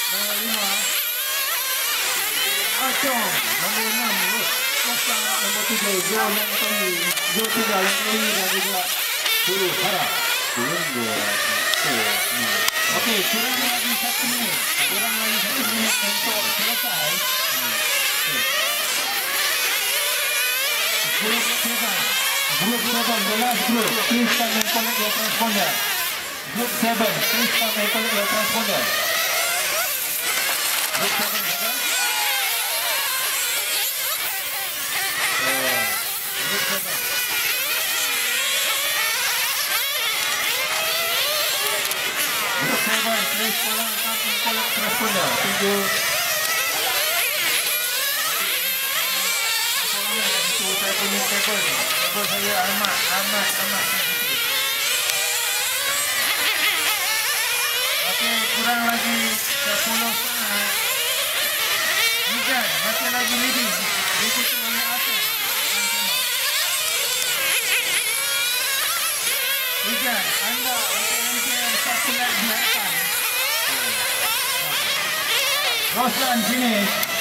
Nombor 5 Acong. Nombor 6 Kosang. Nombor 7 Zul yang Tohi. Zul 3 yang Tohi dan juga 10 Harap. Turun 2 Okey, kurang lagi 1 minit. Kurang lagi 1 minit untuk selesai. Group 7, the last group, please come and collect your transponder. Group 7, please come and collect your transponder. Group 7, okay? Group 7. Group 7, please come and collect transponder. Thank you. Saya punya kabel saya amat. Okey, kurang lagi 10 saat. Hujan masih lagi leading. Diikuti oleh Aceh. Hujan, anda untuk mungkin satu lagi di atas. Roslan finish.